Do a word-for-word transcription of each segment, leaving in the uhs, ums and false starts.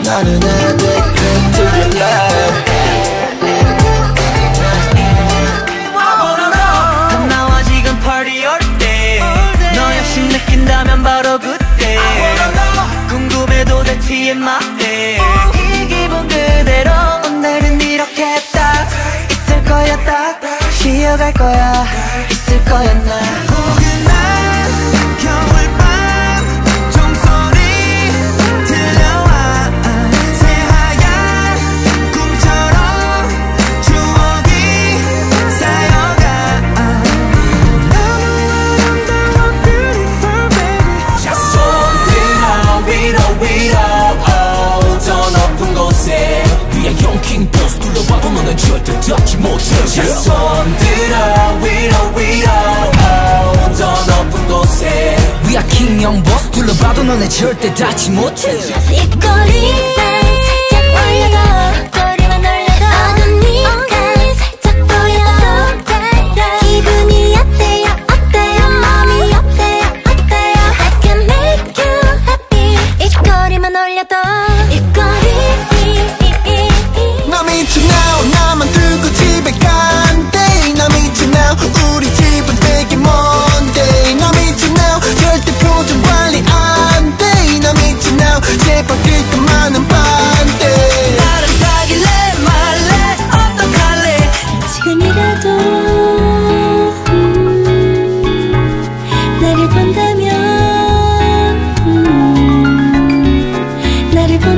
나는 addicted to your love. 나와 지금 party all day. 너 역시 느낀다면 바로 그때. 궁금해도 돼 티엠아이. 이 기분 그대로 오늘은 이렇게 딱 있을 거야. 딱 쉬어갈 거야. 있을 거야 나. 절대 닿지 못해. 손 들어 위로 위로 oh, 더 높은 곳에. We are king young boss. 둘러봐도 너네 절대 닿지 못해. 이 꼬리 살짝 올려도 꼬리만 올려도 어둠니까 살짝 보여도 돼. 기분이 어때요 어때요 마음이 어때요 어때요 I can make you happy. 이 꼬리만 올려도 이 꼬리 나 미쳐 now 나만 들고 집에 간대. 나 미쳐 now 우리 집은 되게 먼데. 나 미쳐 now 절대 표정 관리 안돼. 나 미쳐 now 제발 그것만은 반대. 나를 사귈래 말래 어떡할래. 지금이라도 음, 나를 본다면 음, 나를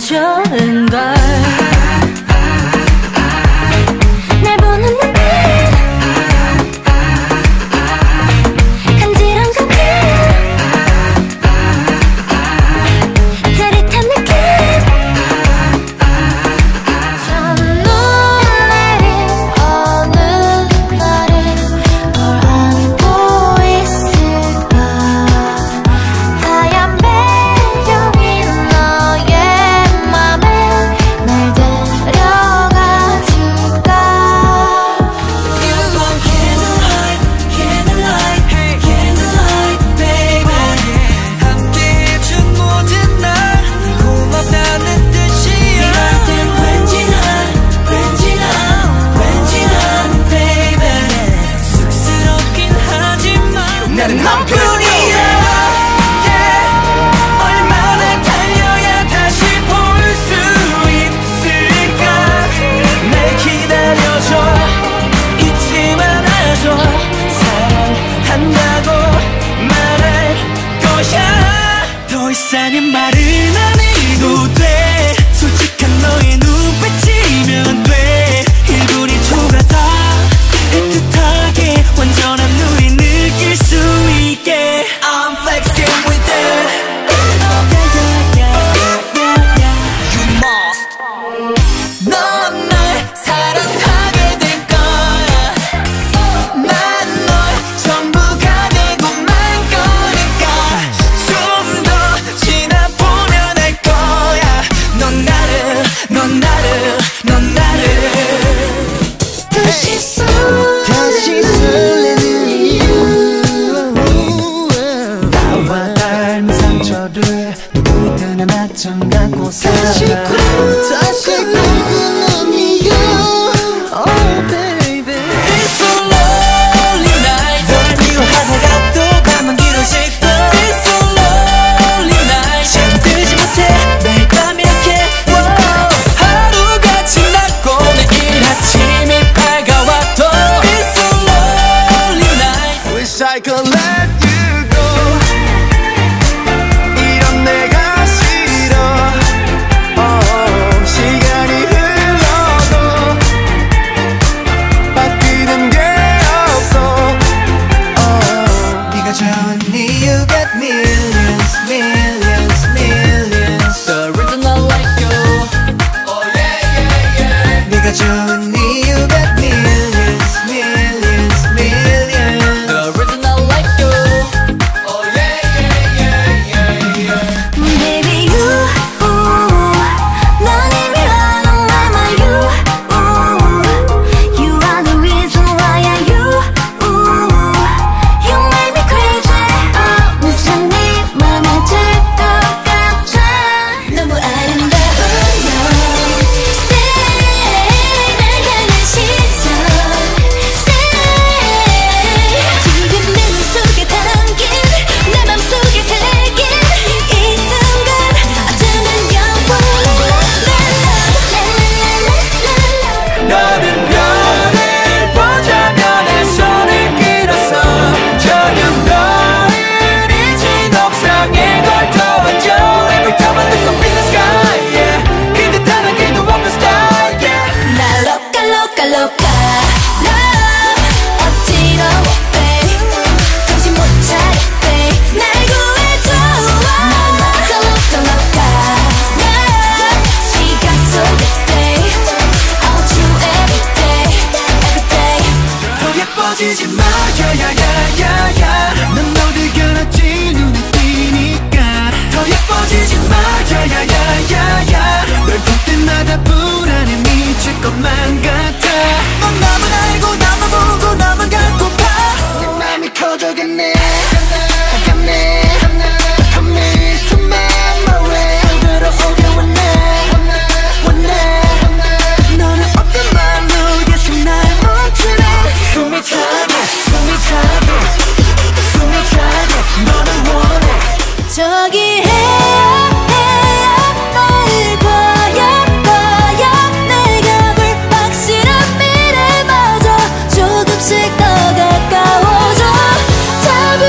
좋은걸 날 보는 눈빛 간지러운 손길 짜릿한 느낌 첫눈 내린 어느 날에 널 안고 있을까 하얀 배경인 너의 맘에 날 데려가 줄까 You want candlelight, candlelight, candlelight, baby. 함께해준 모든 날 고맙다는 뜻이야. 이럴 땐 왠지 난, 왠지 난, 왠지 난, baby. 쑥스럽긴 하지만 나는 너뿐이야. Yeah. 얼마나 달려야 다시 볼 수 있을까? 날 기다려줘. 잊지 말아줘. 사랑한다고 말할 거야. 더 이상의 말은 안 해도 돼. 솔직한 너의 눈빛이면 돼. 일 분이 초과다. 애틋하게 완전한 우리 느낄 수 있게. I'm flexing with it. Yeah, yeah, yeah, yeah, yeah. You must. 넌 날 사랑하게 될 거야. 난 널 전부가 되고 말 거니까. 좀 더 지나보면 알 거야. 넌 나를, 넌 나를, 넌 나를. 다시 설 다시 설레는 이유 나와 닮은 상처를 누구든 하나쯤 갖고 살아 다시 다시 꿈꾸는 이유 Oh baby It's so lonely night. 널 미워하다가 또 밤은 길어질 걸. It's so lonely night. 잠들지 못해 매일 밤 이렇게. Wow. 하루가 지났고 내일 아침이 밝아와도 It's so lonely night. Wish I could let you go 이런 내가 싫어 oh, 시간이 흘러도 바뀌는 게 없어 oh. 네가 좋은 이유 got millions, millions, millions. The reason I like you. Oh yeah, yeah, yeah. 네가 좋은 이유 got millions, millions, millions. The reason I like you. Oh yeah, yeah, yeah, yeah, yeah. Baby you 넌 이미 아는 말 you You are the reason why I you You make me crazy 어느새 네 맘에 들 것 같아 너무 아름다운 너 Stay 날 향한 시선 Stay 지금 내 눈속에 담긴 내 맘속에 새긴 이 순간 어쩌면 영원해 너는 별을 보자면 내 손을 길어서 저녁 너울이지 옥상에 걸터왔죠. Every time I look up in the sky, yeah. 그대 따라 길도 없는 style, yeah. 나 loca loca loca love 어지러워 babe 정신 못 차려 babe 날 구해줘 난 loca loca loca love 시간 속에 stay I'll do every day every day 더 예뻐지지 마, 야야야야야. 넌 어딜 가놨지 눈에 띄니까. 더 예뻐지지 마, 야야야야야. 널 볼 때마다 불안해 미칠 것만 같아. 넌 나만 알고 나만 보고 나만 갖고파. 내 맘이 커져갔네 가깝네 Commit to my way 들어오게 원해 원해 너는 어떤 말로 계속 날 멈추래. 숨이 차게, 숨이 차게, 숨이 차게. 너는 원해. 저기 해요 해요 널 보여 보여 내가 볼 확실한 미래마저 조금씩 더 가까워져 잡아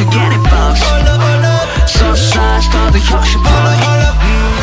모두 get it box So size 너도 역시 follow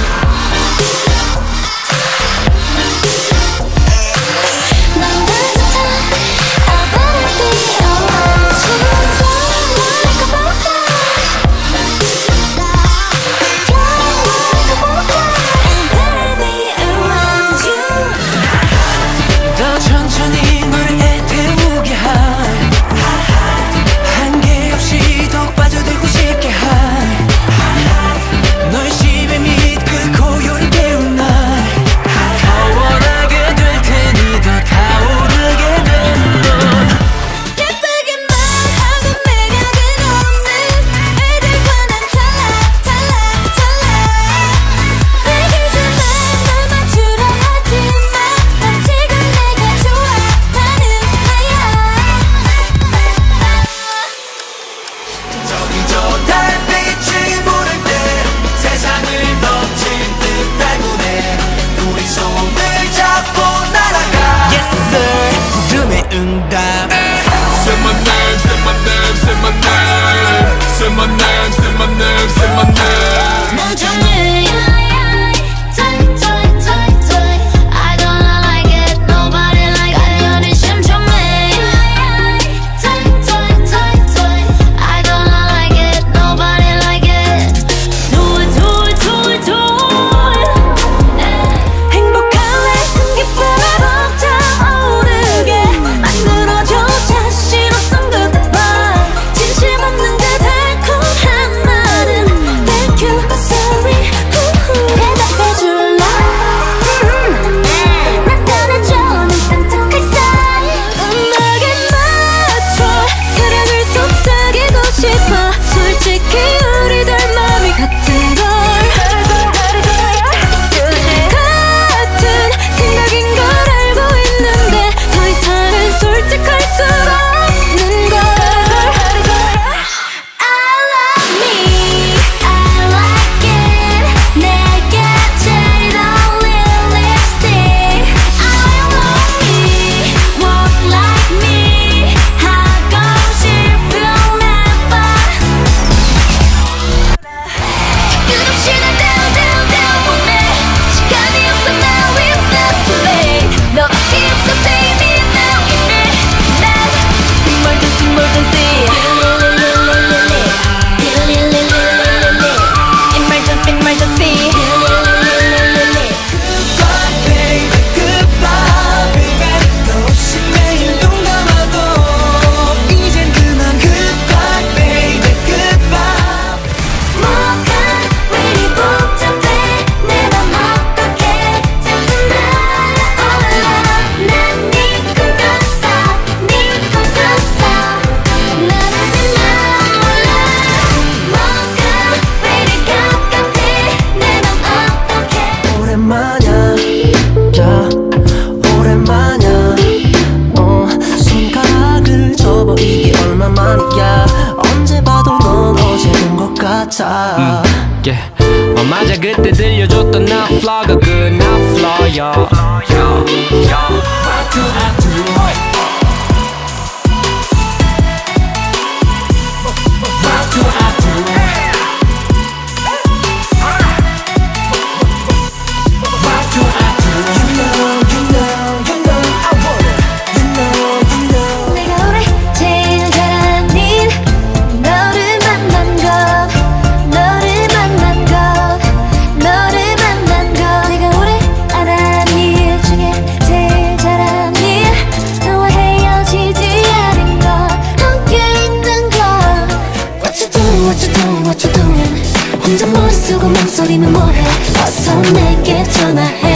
Say my name, say my name, say my name. 난 정해. Tight, tight, tight, tight. I don't like it. Nobody like it. 연애 심청해. Tight, tight, tight, tight. I don't like it. Nobody like it. Do it, do it, do it, do it. 행복한 기쁨에 벅차오르게 만들어줘 자신 없음 goodbye. 진심 없는 듯 달콤한 말은 thank you, sorry. 대답해줄래? 나타나줘 난 깜짝할 사이. 음악에 맞춰 사랑을 속삭이고 싶어. 솔직히 우리들 마음이 같은 걸 같은 생각인 걸 알고 있는데 더 이상은 솔직할 수 없는 걸. I love me, I like it. 내게 제일 어울린 lipstick. I want me, walk like me. 하고 싶은 래퍼. 끝없이 날 down, down, down for me. 시간이 없어 now, it's not too late. 너밖에 없어 save me now, give me that. Emergency, emergency. Emergency, emergency. Goodbye baby goodbye baby 너 없이 매일 눈 감아도 이젠 그만 Goodbye baby goodbye 뭐가 왜 이리 복잡해 내 맘 어떡해 자꾸 날아올라 난 네 꿈꿨어 네 꿈꿨어 나를 빛나 몰라 뭐가 왜 이리 갑갑해 내 맘 어떡해 오랜만이야 야 오랜만이야 어 손가락을 접어 이게 얼마만이야 언제 봐도 넌 어제 본 것 같아 yeah. 어, 맞아 그때 들려줬던 나 플러가 그나 플러야 내가 올해 제일 잘한 일 너를 만난 것 너를 만난 것 너를 만난 것 내가 올해 알아낸 일 중에 제일 잘한 일 너와 헤어지지 않은 것 함께 있는 것 What you doing what you doing what you doing 혼자 머리 쓰고 맘소리는 뭐해 어서 내게 전화해